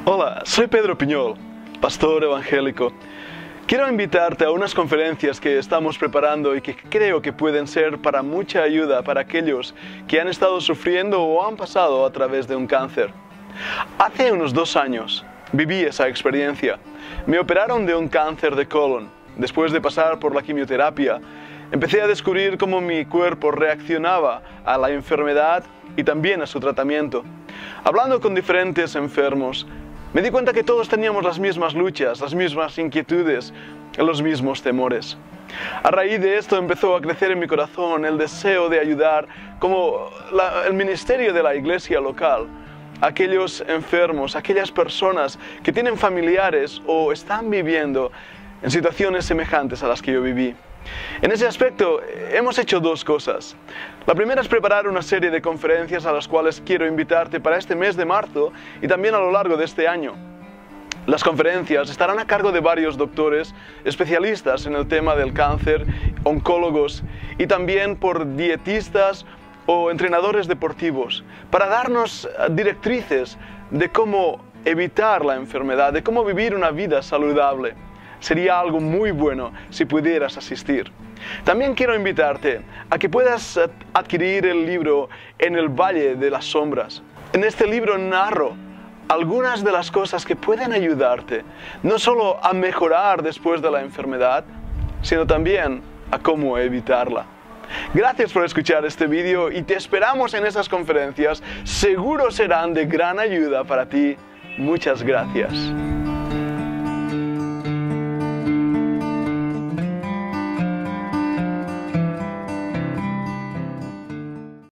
Hola, soy Pedro Piñol, pastor evangélico. Quiero invitarte a unas conferencias que estamos preparando y que creo que pueden ser para mucha ayuda para aquellos que han estado sufriendo o han pasado a través de un cáncer. Hace unos 2 años viví esa experiencia. Me operaron de un cáncer de colon. Después de pasar por la quimioterapia, empecé a descubrir cómo mi cuerpo reaccionaba a la enfermedad y también a su tratamiento. Hablando con diferentes enfermos, me di cuenta que todos teníamos las mismas luchas, las mismas inquietudes, los mismos temores. A raíz de esto empezó a crecer en mi corazón el deseo de ayudar, como el ministerio de la iglesia local, a aquellos enfermos, a aquellas personas que tienen familiares o están viviendo en situaciones semejantes a las que yo viví. En ese aspecto hemos hecho 2 cosas. La primera es preparar una serie de conferencias a las cuales quiero invitarte para este mes de marzo y también a lo largo de este año. Las conferencias estarán a cargo de varios doctores especialistas en el tema del cáncer, oncólogos y también por dietistas o entrenadores deportivos para darnos directrices de cómo evitar la enfermedad, de cómo vivir una vida saludable. Sería algo muy bueno si pudieras asistir. También quiero invitarte a que puedas adquirir el libro En el Valle de las Sombras. En este libro narro algunas de las cosas que pueden ayudarte, no solo a mejorar después de la enfermedad, sino también a cómo evitarla. Gracias por escuchar este vídeo y te esperamos en esas conferencias. Seguro serán de gran ayuda para ti. Muchas gracias.